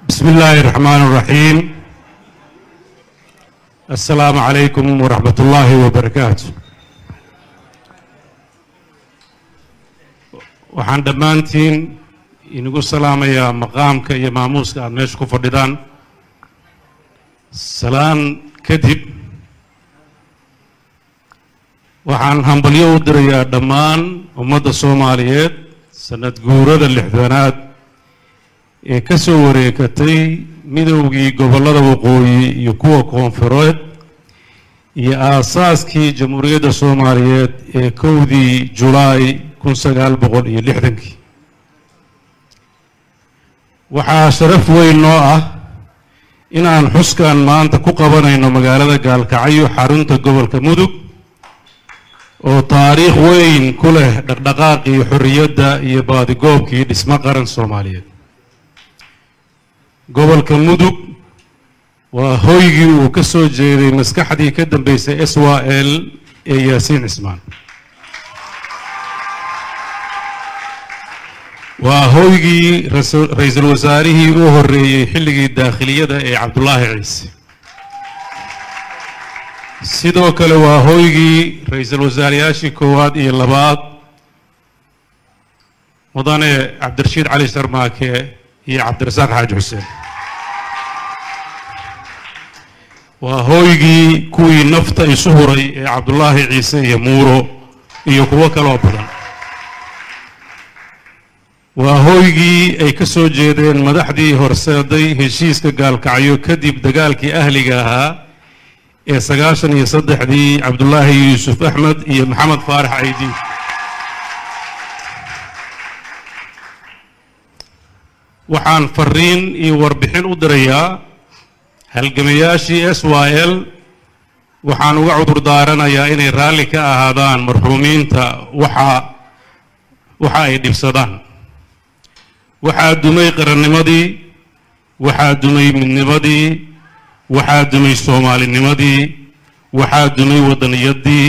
بسم الله الرحمن الرحيم. السلام عليكم ورحمة الله وبركاته. waxaan dhammaantiin inagu salaamayaa maqaamka iyo maamuuska aad meesha ku fadhidaan. salaan kadib waxaan hambalyo u dirayaa dhammaan ummadda Soomaaliyeed sanad guurada 60aad ee ka soo wareegatay midowgii gobollada waqooyi iyo kuwa koonfureed iyo aasaaskii jamhuuriyadda Soomaaliyeed ee 1 Julaay 1960. waxaa sharaf weyn noo ah inaan xuskan maanta ku qabanayno magaalada Gaalkacyo xarunta gobolka Mudug oo taariikh weyn ku leh dhaqdhaqaaqii xorriyadda iyo baadigoobkii dhismo qaran Soomaaliyeed. gobolka Mudug waa hoygii uu ka soo jeeday maskaxdii ka dambeysay SYL ee Yaasiin Cismaan. waa hoygii ra'iisul wasaarihii u horeeyay xilligii daakhiliyada ee Cabdullaahi Ciise. sidoo kale waa hoygii ra'iisul wasaarayaashii koowaad iyo labaad mudane Cabdirashiid Cali Sharmaake iyo Cabdirasaaq Xaaji Xuseen. waa hoygii kuwii nafta isu huray ee Cabdullaahi Ciise iyo Muuro iyo kuwo kale oo badan. waa hoygii ay ka soo jeedeen madaxdii horseeday heshiiska Gaalkacyo kadib dagaalkii ahliga ahaa ee 93 Cabdullaahi Yuusuf Axmed iyo Maxamed Faarax Caydi. waxaan fariin iyo warbixin u dirayaa halgamayaashii SYL. waxaan uga cudur daaranayaa inay raalli ka ahaadaan marxuumiinta waxa ay dhibsadaan. waxaa dumay qarannimadii, waxaa dumay midnimadii, waxaa dumay soomaalinimadii, waxaa dumay waddaniyadii,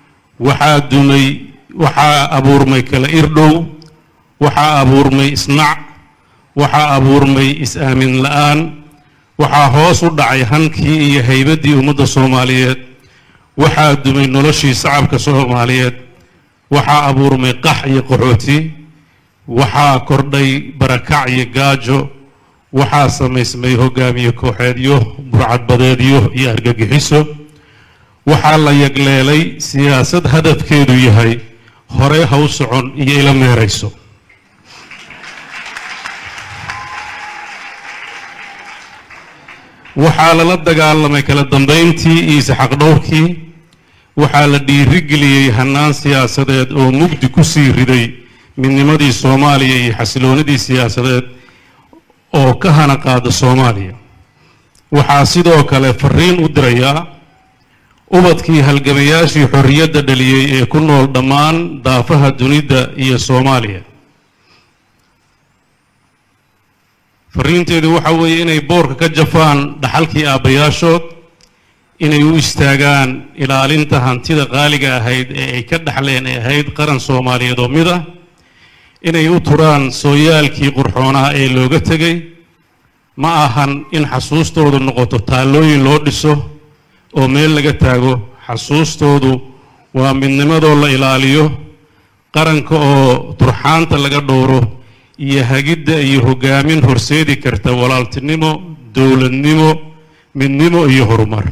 waxaa abuurmay kala irdhow, waxaa abuurmay isnac, waxaa abuurmay is-aamin la'aan, waxaa hoos u dhacay hankii iyo haybaddii ummadda Soomaaliyeed, waxaa dumay noloshii shacabka Soomaaliyeed, waxaa abuurmay qax iyo qaxooti, waxaa kordhay barakac iyo gaajo, waxaa samaysmay hogaamiye kooxeedyo, burcadbadeedyo iyo argagixiso. waxaa la yagleelay siyaasad hadafkeedu yahay hore ha u socon iyo ila meerayso. waxaa lala dagaalamay kala dambeyntii iyo isxaqdhowrkii. waxaa la dhiirigeliyey hannaan siyaasadeed oo mugdi ku sii riday midnimadii Soomaaliya iyo xasiloonidii siyaasadeed oo ka hana qaada Soomaaliya. waxaa sidoo kale fariin u dirayaa ubadkii halgamayaashii xorriyadda dhaliyey ee ku nool dhammaan daafaha dunida iyo Soomaaliya. fariinteedu waxa weeye inay boorka ka jafaan dhaxalkii aabbayaashood, inay u istaagaan ilaalinta hantida qaaliga ahayd ee ay ka dhaxleen ee ahayd qaran Soomaaliyeed oo mid ah, inay u turaan sooyaalkii qurxoonaha ee looga tegay. ma ahan in xasuustoodu noqoto taallooyin loo dhiso oo meel laga taago. xasuustoodu waa midnimadoo la ilaaliyo, qaranka oo turxaanta laga dhowro, iyo hagidda iyo hogaamin horseedi karta walaaltinimo, dowladnimo, midnimo iyo horumar.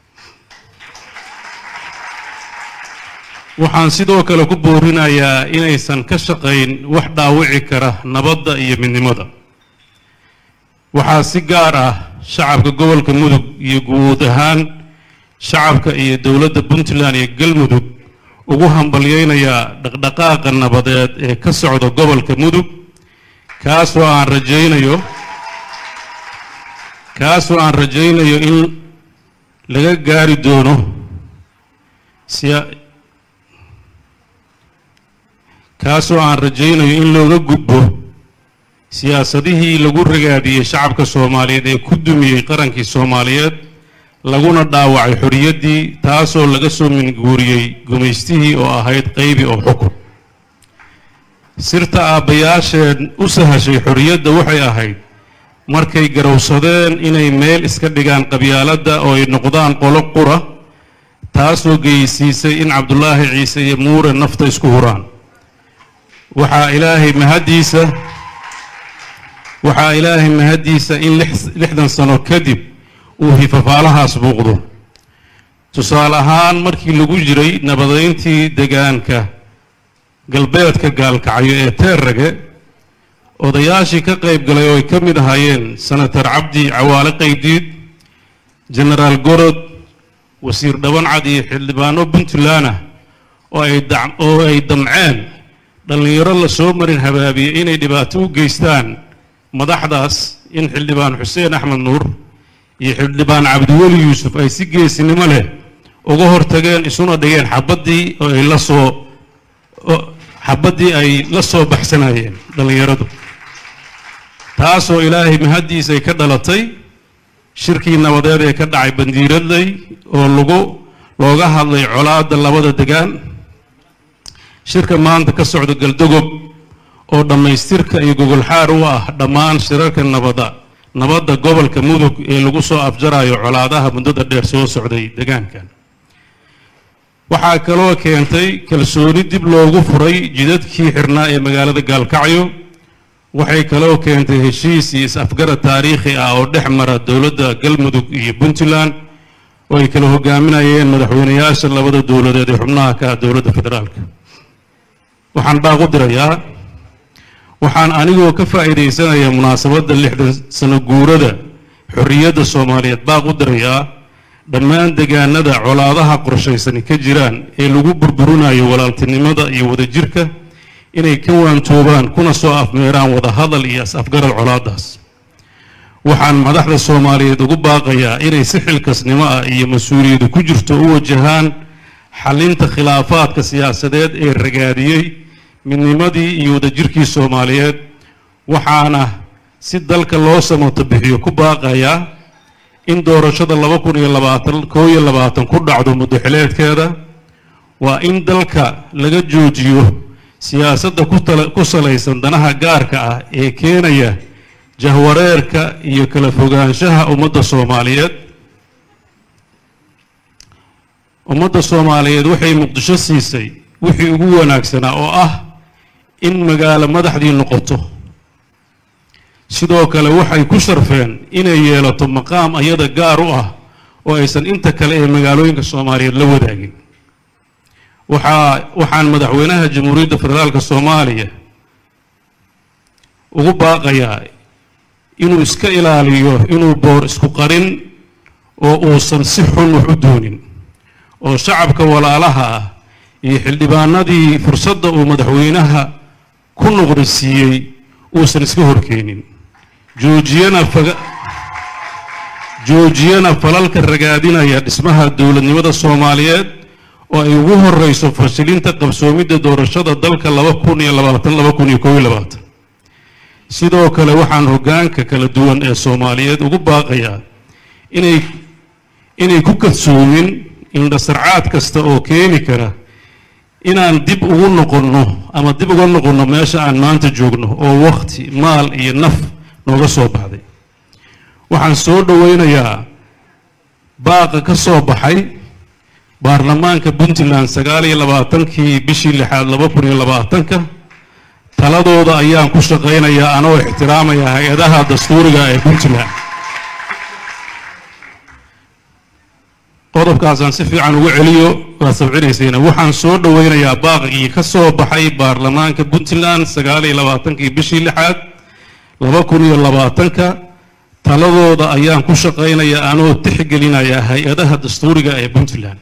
waxaan sidoo kale ku boorinayaa inaysan ka shaqayn wax dhaawici kara nabadda iyo midnimada. waxaa si gaar ah shacabka gobolka Mudug iyo guud ahaan shacabka iyo dowladda Puntland iyo Galmudug ugu hambalyeynayaa dhaqdhaqaaqa nabadeed ee ka socda gobolka Mudug, kaasoo aan rajaynayo in laga gaari doono looga gudbo siyaasadihii lagu ragaadiyey shacabka Soomaaliyeed ee ku dumiyey qarankii Soomaaliyeed, laguna dhaawacay xorriyaddii, taasoo laga soo minguuriyey gumaystihii oo ahayd qaybi oo xukun. sirta aabbayaasheen u sahashay xorriyadda waxay ahayd markay garowsadeen inay meel iska dhigaan qabyaaladda oo ay noqdaan qolo qura taasoo geysiisay in cabdulaahi ciise iyo muure nafta isku huraan waxaa ilaahay mahadiisa in 60 sano kadib uu hifafaalahaas muuqdo tusaale ahaan markii lagu jiray nabadeyntii deegaanka galbeedka gaalkacyo ee teerrage odayaashii ka qayb galay oo ay ka mid ahaayeen senator cabdi cawaale qaydiid generaal gorod wasiir dhabancad iyo xildhibaano puntland ah oo ay damceen dhallinyaro la soo marin habaabiyey inay dhibaato u geystaan madaxdaas in xildhibaan xuseen axmed nuur iyo xildhibaan cabdiweli yuusuf ay si geesinimo leh uga hortageen isuna dhigeen xabaddii ay la soo baxsanayeen dhallinyaradu taasoo ilaahay mahadiisa ay ka dhalatay shirkii nabadeed ee ka dhacay bandiiradley oo looga hadlay colaadda labada degaan shirka maanta ka socda galdogob oo dhammaystirka iyo gogolxaar u ah dhammaan shirarka nabadda gobolka mudug ee lagu soo afjarayo colaadaha muddada dheer soo socday deegaankan waxaa kaloo keentay kalsooni dib loogu furay jidadkii xirnaa ee magaalada gaalkacyo waxay kaloo keentay heshiis iyo is-afgarad taariikhi ah oo dhex mara dowladda galmudug iyo puntland oo ay kala hogaaminayeen madaxweynayaasha labada dowladeed ee xubnaha ka ah dowladda federaalka waxaan baaq u dirayaa waxaan anigoo ka faa'iidaysanaya munaasabadda 60 sano guurada xorriyadda soomaaliyeed baaq u dirayaa dhammaan deegaanada colaadaha qorshaysani ka jiraan ee lagu burburinayo walaaltinimada iyo wadajirka inay ka waantoobaan kuna soo afmeeraan wadahadal iyo is-afgarad colaadaas waxaan madaxda soomaaliyeed ugu baaqayaa inay si xilkasnimo ah iyo mas-uuliyadu ku jirto u wajahaan xalinta khilaafaadka siyaasadeed ee ragaadiyey midnimadii iyo wadajirkii soomaaliyeed waxaana si dalka loo samato bixiyo ku baaqayaa in doorashada 2021 ku dhacdo muddo xileedkeeda waa in dalka laga joojiyo siyaasadda ku salaysan danaha gaarka ah ee keenaya jahwareerka iyo kala fogaanshaha ummadda Soomaaliyeed waxay muqdisho siisay wixii ugu wanaagsanaa oo ah in magaalo madaxdii noqoto sidoo kale waxay ku sharfeen inay yeelato maqaam ayada gaar u ah oo aysan inta kale ee magaalooyinka Soomaaliyeed la wadaagin waxaan madaxweynaha jamhuuriyadda federaalka Soomaaliya ugu baaqayaa inuu iska ilaaliyo inuu boor isku qarin oo uusan si xun wax u doonin oo shacabka walaalaha ah iyo xildhibaanadii fursadda uu madaxweynaha ku noqdisiiyey uusan iska horkeenin joojiyana falalka ragaadinaya dhismaha dowladnimada Soomaaliyeed oo ay ugu horeyso fashilinta qabsoomidda doorashada dalka 2020-2021 sidoo kale waxaan hoggaanka kala duwan ee Soomaaliyeed ugu baaqayaa inay ku kalsoomin in dhasarcaad kasta oo keeni kara inaan dib uga noqonno meesha aan maanta joogno oo waqti maal iyo naf nooga soo baxday waxaan soo dhaweynayaa baaqa ka soo baxay baarlamaanka Puntland 29 bishii 6 taladooda ayaan ku shaqeynayaa anoo ixtiraamaya hay'adaha dastuuriga ee Puntland qodobkaasaan si fiican ugu celiyo waa sabcinaysiina waxaan soo dhaweynayaa baaqii ka soo baxay baarlamaanka Puntland 29 bishii 2020 taladooda ayaan ku shaqeynayaa anoo tixgelinaya hay'adaha dastuuriga ee Puntland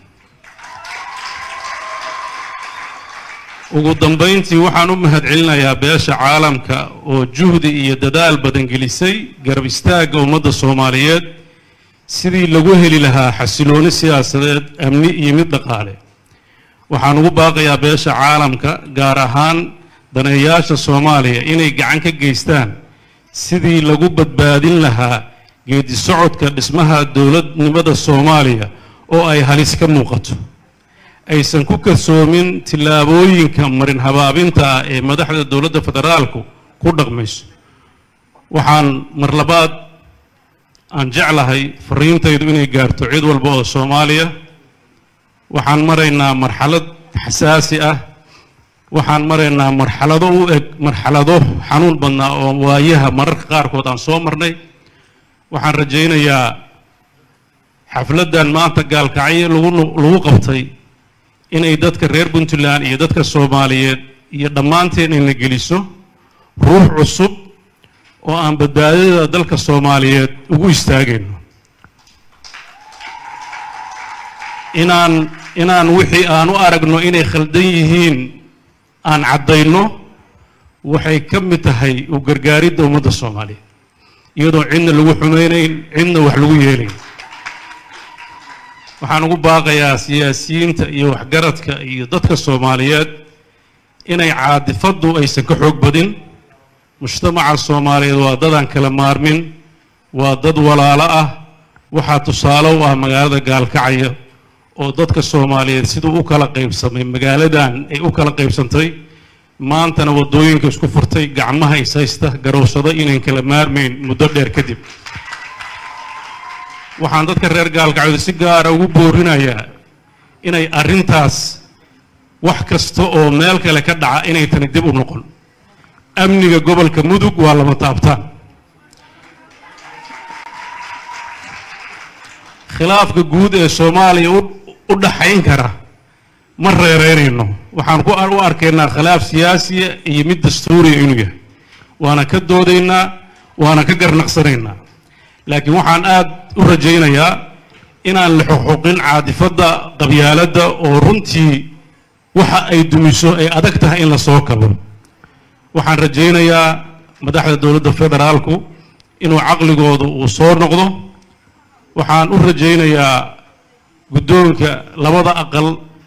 ugu dambeyntii waxaan u mahadcelinayaa beesha caalamka oo juhdi iyo dadaal badan gelisay garab istaagga ummadda Soomaaliyeed sidii lagu heli lahaa xasilooni siyaasadeed amni iyo mid dhaqaale waxaan ugu baaqayaa beesha caalamka gaar ahaan daneeyaasha Soomaaliya inay gacan ka geystaan sidii lagu badbaadin lahaa geedi socodka dhismaha dowladnimada Soomaaliya oo ay halis ka muuqato aysan ku kalsoomin tilaabooyinka marin habaabinta ee madaxda dowladda federaalku ku dhaqmayso waxaan mar labaad aan jeclahay fariintaydu inay gaarto cid walba oo Soomaaliya waxaan maraynaa marxalad xasaasi ah waxaan maraynaa marxalado u eg marxalado xanuun badnaa oo waayaha mararka qaarkood aan soo marnay waxaan rajaynayaa xafladan maanta gaalkacyo lagu qabtay inay dadka reer Puntland iyo dadka Soomaaliyeed iyo dhammaanteen in la geliso ruux cusub oo aan badbaadada dalka Soomaaliyeed ugu istaagayno inaan wixii aan u aragno inay khaldan yihiin aan cadayno waxay ka mid tahay u gargaaridda ummadda Soomaaliyeed iyadoo cidna lagu xumaynayn cidna wax lagu yeelayn waxaan ugu baaqayaa siyaasiyiinta iyo waxgaradka iyo dadka Soomaaliyeed inay caadifadu aysan ka xoog badin mujtamaca Soomaaliyeed waa dad aan kala maarmin waa dad walaalo ah waxa tusaale u ah magaalada Gaalkacyo oo dadka Soomaaliyeed sidoo u kala qaybsamay magaaladan ay u kala qaybsantay maantana wadooyinka isku furtay gacmaha isaysta garowsada inay kala maarmeen muddo dheer kadib waxaan dadka reer Gaalkacyo si gaar ah ugu boorinayaa inay arintaas wax kasta oo meel kale ka dhaca inay tan dib u noqon amniga gobolka Mudug waa lama taabtaan khilaafka guud ee Soomaaliya u dhaxayn kara ma reereynayno waxaan ku arkaynaa khilaaf siyaasi iyo mid dastuuri inuu yahay waana ka doodaynaa waana ka garnaqsanaynaa laakiin waxaan aad u rajaynayaa inaan la xuquuqin caadifada qabyaaladda oo runtii waxa ay dumiso ay adag tahay in la soo kabo waxaan rajaynayaa madaxda dawladda federaalku inuu caqligoodu uu soo noqdo waxaan u rajaynayaa guddoonka labada aqal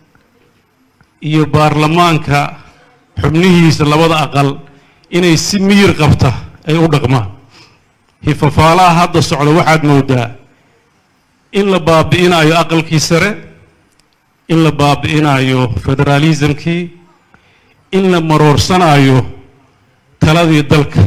iyo baarlamaanka xubnihiisa labada aqal inay si miyir qabta ay u dhaqmaan hifafaalaha hadda socda waxaad moodaa in la baabi'inayo aqalkii sare in la baabi'inayo federalismkii in la maroorsanayo taladii dalka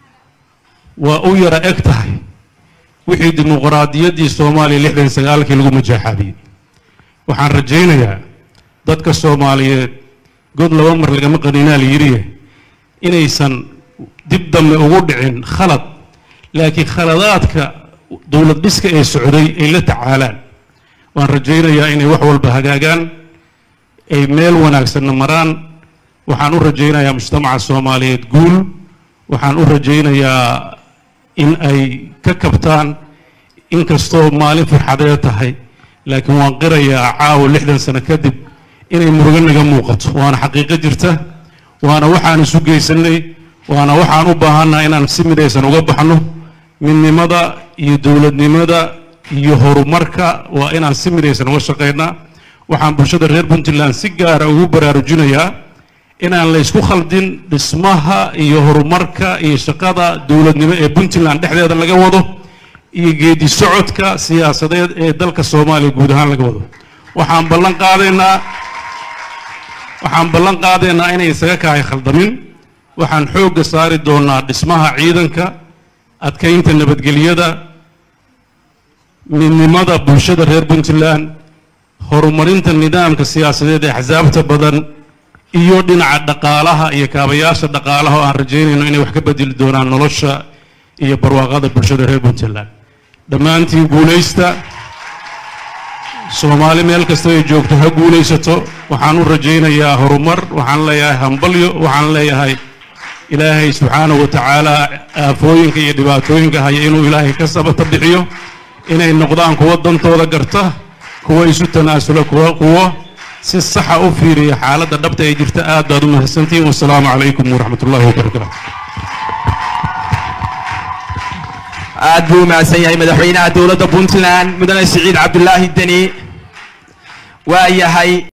waa u yara eg tahay wixii dimuqraadiyaddii Soomaaliya 69kii lagu majaaxaabiyey waxaan rajaynayaa dadka Soomaaliyeed god laba mar laga maqanina la yiri inaysan dib dambe ugu dhicin khalad laakiin khaladaadka dawlad dhiska ee socday ay la tacaalaan waan rajaynayaa inay wax walba hagaagaan ay meel wanaagsan maraan waxaan u rajaynayaa mujtamaca Soomaaliyeed guul waxaan u rajaynayaa in ay ka kabtaan inkastoo maalin farxadeed tahay laakiin waan qirayaa caawa 60 sano kadib inay murugo naga muuqato waana xaqiiqo jirta waana waxaan isu geysanay waana waxaan u baahanahay inaan si midaysan uga baxno midnimada iyo dawladnimada iyo horumarka waa inaan si midaysan uga shaqeynaa waxaan bulshada reer Puntland si gaar ah ugu baraarujinayaa inaan la isku khaldin dhismaha iyo horumarka iyo shaqada dawladnimo ee Puntland dhexdeeda laga wado iyo geedi socodka siyaasadeed ee dalka Soomaaliya guud ahaan laga wado waxaan ballan qaadaynaa inay isaga kaay khaldamin waxaan xoog saari doonaa dhismaha ciidanka adkaynta nabadgelyada midnimada bulshada reer Puntland horumarinta nidaamka siyaasadeed ee axsaabta badan iyo dhinaca dhaqaalaha iyo kaabayaasha dhaqaalaha oo aan rajaynayno inay wax ka bedeli doonaan nolosha iyo barwaaqada bulshada reer Puntland dhammaantiin guulaysta Soomaali meel kasta ay joogto ha guulaysato waxaan u rajaynayaa horumar waxaan leeyahay hambalyo waxaan leeyahay ilaahay subxaanahu wa tacaala aafooyinka iyo dhibaatooyinka haya inuu ilaahay ka sabata bixiyo inay noqdaan kuwa dantooda garta kuwa isu tanaasula kuwa si sax ah u fiiriya xaaladda dhabta ay jirta aad baad u mahadsantihiin wassalaamu calaykum waraxmatullaahi wabarakaatuh aad buu mahadsan yahay madaxweynaha dowladda Puntland mudane Siciid Cabdullaahi Deni waa yahay